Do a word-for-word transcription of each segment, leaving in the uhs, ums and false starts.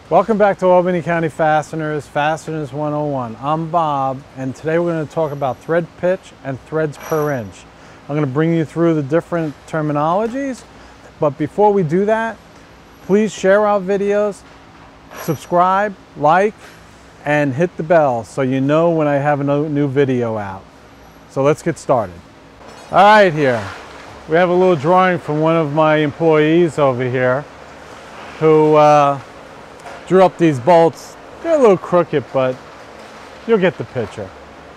Welcome back to Albany County Fasteners, Fasteners one oh one. I'm Bob, and today we're going to talk about thread pitch and threads per inch. I'm going to bring you through the different terminologies, but before we do that, please share our videos, subscribe, like, and hit the bell so you know when I have a new video out. So let's get started. All right, here we have a little drawing from one of my employees over here who uh, drew up these bolts. They're a little crooked, but you'll get the picture.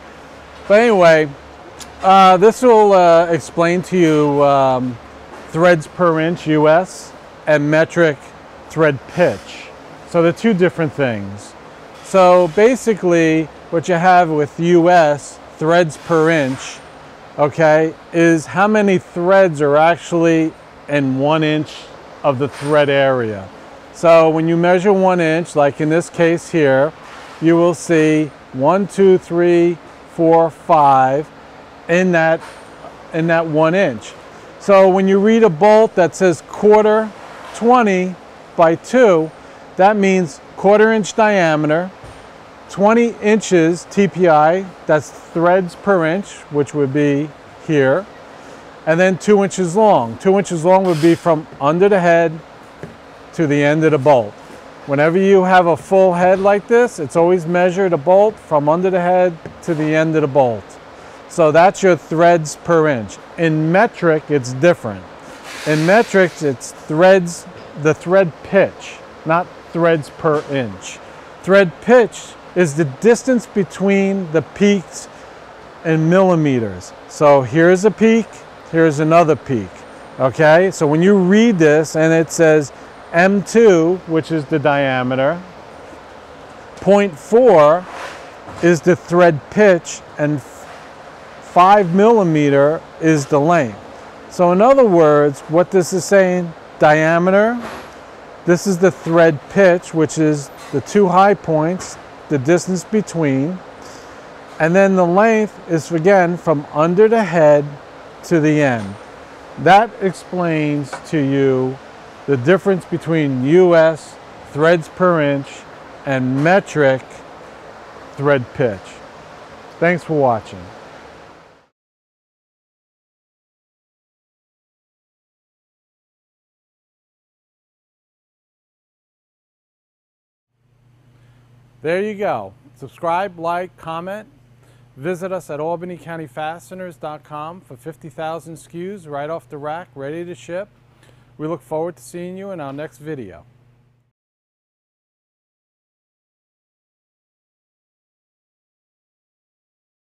But anyway, uh, this will uh, explain to you um, threads per inch U S and metric thread pitch. So they're two different things. So basically what you have with U S threads per inch, okay, is how many threads are actually in one inch of the thread area. So when you measure one inch, like in this case here, you will see one, two, three, four, five in that, in that one inch. So when you read a bolt that says quarter twenty by two, that means quarter inch diameter, twenty inches T P I, that's threads per inch, which would be here, and then two inches long. Two inches long would be from under the head to the end of the bolt. Whenever you have a full head like this, it's always measured a bolt from under the head to the end of the bolt. So that's your threads per inch. In metric, it's different. In metric, it's threads, the thread pitch, not threads per inch. Thread pitch is the distance between the peaks in millimeters. So here's a peak, here's another peak. Okay, so when you read this and it says M two, which is the diameter, zero point four is the thread pitch, and five millimeter is the length. So in other words, what this is saying, diameter, this is the thread pitch, which is the two high points, the distance between, and then the length is again from under the head to the end. That explains to you the difference between U S threads per inch and metric thread pitch. Thanks for watching. There you go. Subscribe, like, comment. Visit us at albany county fasteners dot com for fifty thousand S K Us right off the rack, ready to ship. We look forward to seeing you in our next video.